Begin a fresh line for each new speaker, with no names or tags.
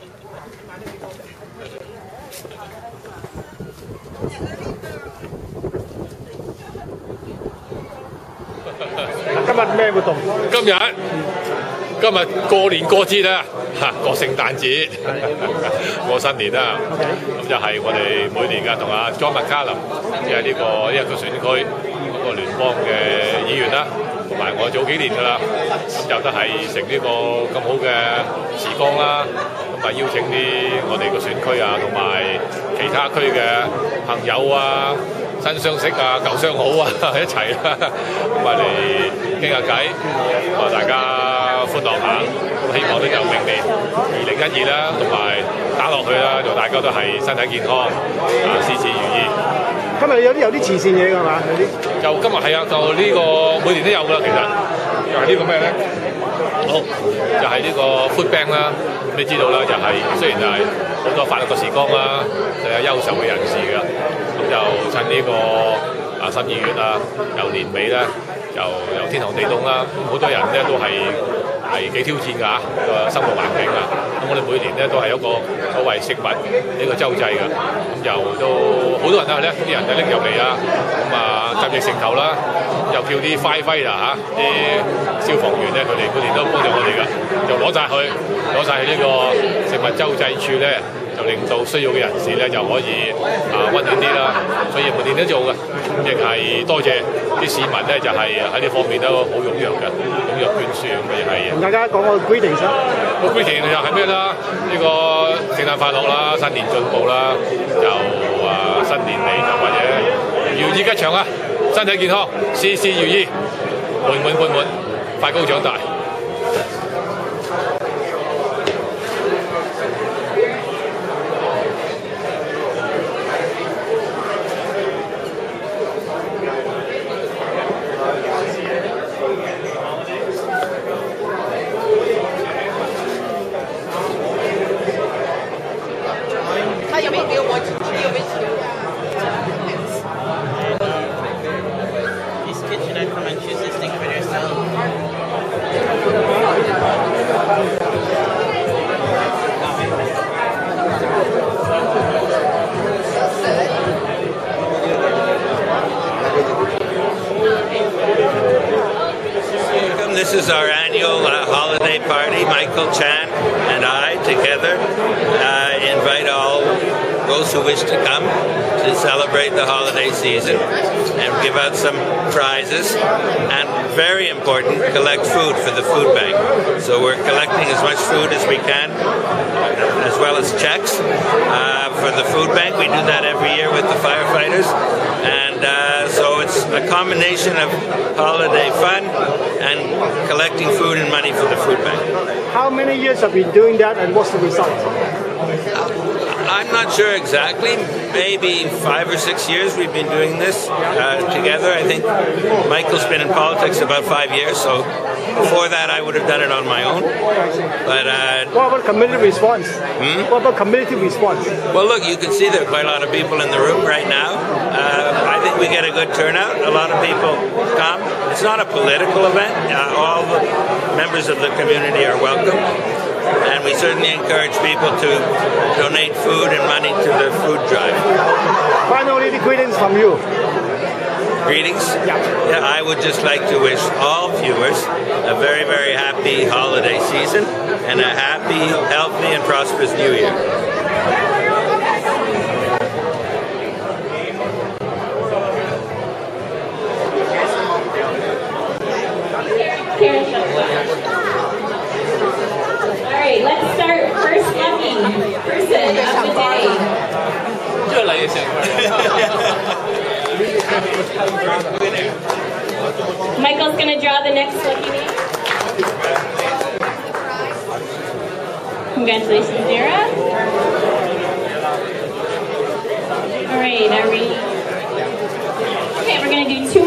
今日咩活動？
今日過年過節啦，過聖誕節，過新年啦。咁就係我哋每年嘅同阿 John McCallum， 即係呢個選區嗰個聯邦嘅議員啦，同埋我早幾年㗎啦，咁就得係成呢個咁好嘅時光啦，咁啊邀請啲我哋個選區啊，同埋其他區嘅朋友啊、新相識啊、舊相好啊一齊啦，咁啊嚟傾下偈，咁啊大家歡樂下，咁希望咧就明年2012啦，同埋打落去啦，就大家都係身體健康，事事如意。
今日有啲慈善嘢㗎嘛？有啲
就今日係啊，就呢個每年都有㗎啦，其實就係呢個咩咧？好，就係呢個 Food Bank 啦。你知道啦，就係雖然就係好多快樂嘅時光啦，就有優秀嘅人士㗎，咁就趁呢個12月啊，由年尾咧，就由天寒地凍啦，咁好多人咧都係幾挑戰㗎個生活環境啊！咁我哋每年咧都係一個所謂食物呢個周濟㗎，咁就都好多人啊咧，啲人就拎入嚟啊，咁啊集腋成裘啦，又叫啲 firefighter 啲消防員咧，佢哋每年都幫助我哋㗎，就攞晒去呢個食物周濟處咧，就令到需要嘅人士咧就可以溫暖啲啦，所以每年都做嘅，亦係多謝啲市民咧，就係喺呢方面都好踴躍嘅，踴躍捐輸咁嘅係。
同大家講個 greetings 啦，
個 greeting 就係咩啦？呢個聖誕快樂啦，新年進步啦，就新年嚟就或者如意吉祥啊，身體健康，事事如意，滿，快高長大。
This is our annual holiday party. Michael Chan and I together invite all those who wish to come to celebrate the holiday season and give out some prizes and, very important, collect food for the food bank. So we're collecting as much food as we can, as well as checks for the food bank. We do that every year with the firefighters, and so it's a combination of holiday fun and collecting food and money for the food bank.
How many years have you been doing that, and what's the result?
I'm not sure exactly. Maybe 5 or 6 years we've been doing this together. I think Michael's been in politics about 5 years, so before that I would have done it on my own. But
what about community response? What about community response?
Well, look, you can see there are quite a lot of people in the room right now. I think we get a good turnout. A lot of people come. It's not a political event. All the members of the community are welcome. And we certainly encourage people to donate food and money to the food drive.
Finally, the greetings from you.
Greetings? Yeah, I would just like to wish all viewers a very, very happy holiday season and a happy, healthy, and prosperous New Year.
Alright, let's start first lucky person of the day. Michael's gonna draw the next lucky name. Congratulations, Dara. Alright, are we? Okay, we're gonna do two